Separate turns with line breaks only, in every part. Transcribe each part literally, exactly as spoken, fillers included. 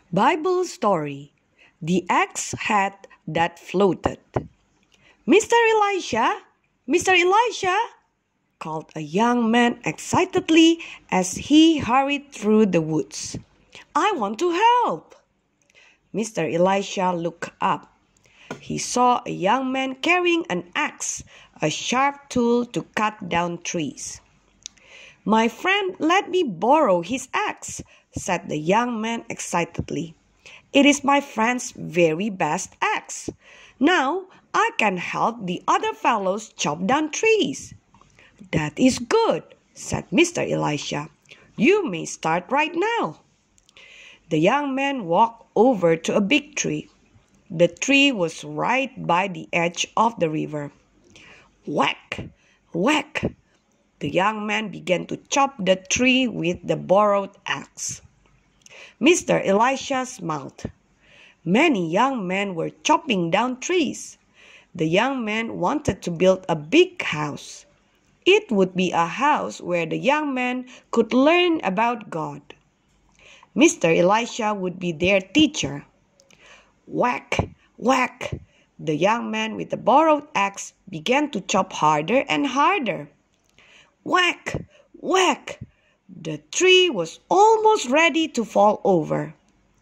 Bible story: The axe head that floated. Mister Elisha, Mister Elisha, called a young man excitedly as he hurried through the woods. I want to help. Mister Elisha looked up. He saw a young man carrying an axe, a sharp tool to cut down trees. My friend let me borrow his axe, said the young man excitedly. It is my friend's very best axe. Now I can help the other fellows chop down trees. That is good, said Mister Elisha. You may start right now. The young man walked over to a big tree. The tree was right by the edge of the river. Whack! Whack! The young man began to chop the tree with the borrowed axe. Mister Elisha smiled. Many young men were chopping down trees. The young man wanted to build a big house. It would be a house where the young man could learn about God. Mister Elisha would be their teacher. Whack! Whack! The young man with the borrowed axe began to chop harder and harder. Whack! Whack! The tree was almost ready to fall over.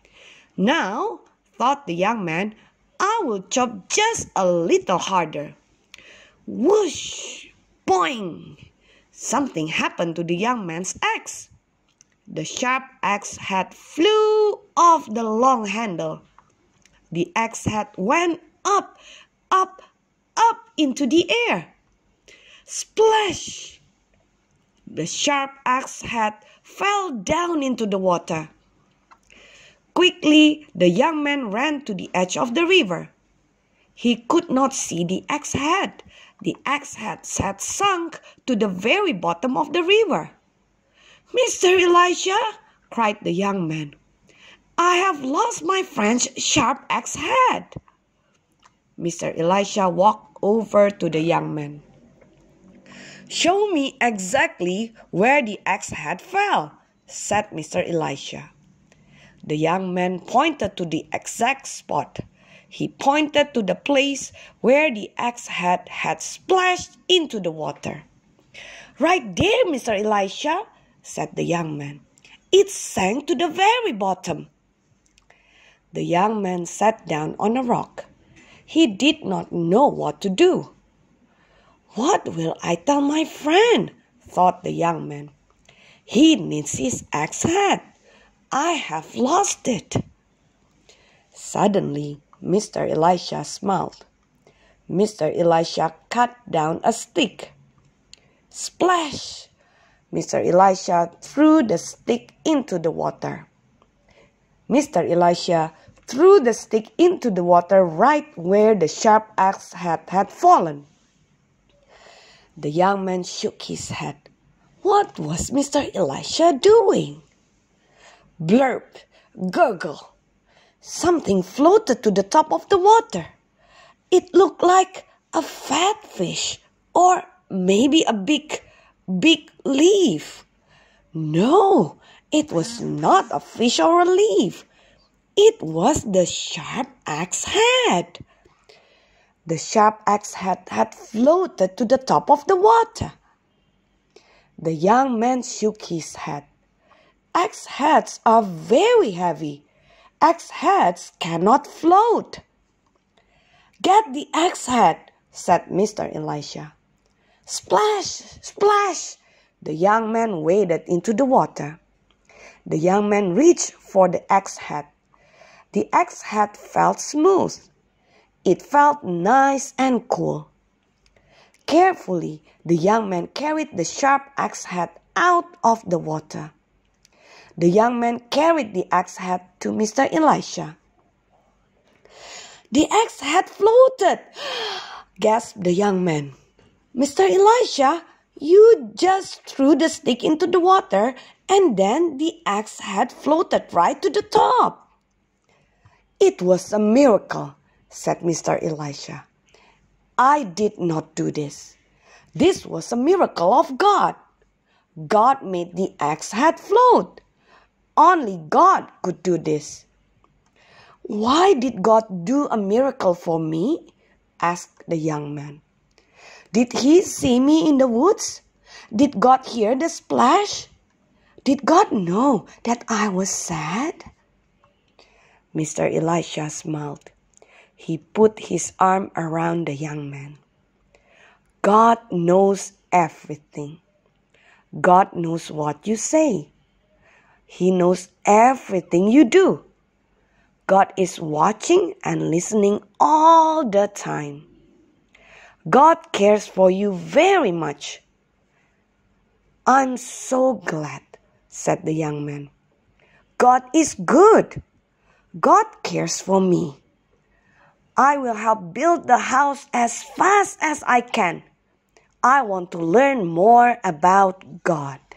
Now, thought the young man, I will chop just a little harder. Whoosh! Boing! Something happened to the young man's axe. The sharp axe head flew off the long handle. The axe head went up, up, up into the air. Splash! The sharp axe head fell down into the water. Quickly, the young man ran to the edge of the river. He could not see the axe head. The axe head had sunk to the very bottom of the river. Mister Elisha, cried the young man, I have lost my friend's sharp axe head. Mister Elisha walked over to the young man. Show me exactly where the axe head fell, said Mister Elisha. The young man pointed to the exact spot. He pointed to the place where the axe head had splashed into the water. Right there, Mister Elisha, said the young man. It sank to the very bottom. The young man sat down on a rock. He did not know what to do. What will I tell my friend? Thought the young man. He needs his axe head. I have lost it. Suddenly, Mister Elisha smiled. Mister Elisha cut down a stick. Splash! Mister Elisha threw the stick into the water. Mister Elisha threw the stick into the water right where the sharp axe head had fallen. The young man shook his head. What was Mister Elisha doing? Blurp, gurgle. Something floated to the top of the water. It looked like a fat fish or maybe a big, big leaf. No, it was not a fish or a leaf. It was the sharp axe head. The sharp axe head had floated to the top of the water. The young man shook his head. Axe heads are very heavy. Axe heads cannot float. Get the axe head, said Mister Elisha. Splash, splash! The young man waded into the water. The young man reached for the axe head. The axe head felt smooth. It felt nice and cool. Carefully, the young man carried the sharp axe head out of the water. The young man carried the axe head to Mister Elisha. The axe head floated, gasped the young man. Mister Elisha, you just threw the stick into the water and then the axe head floated right to the top. It was a miracle, said Mister Elisha. I did not do this. This was a miracle of God. God made the axe head float. Only God could do this. Why did God do a miracle for me? Asked the young man. Did he see me in the woods? Did God hear the splash? Did God know that I was sad? Mister Elisha smiled. He put his arm around the young man. God knows everything. God knows what you say. He knows everything you do. God is watching and listening all the time. God cares for you very much. I'm so glad, said the young man. God is good. God cares for me. I will help build the house as fast as I can. I want to learn more about God.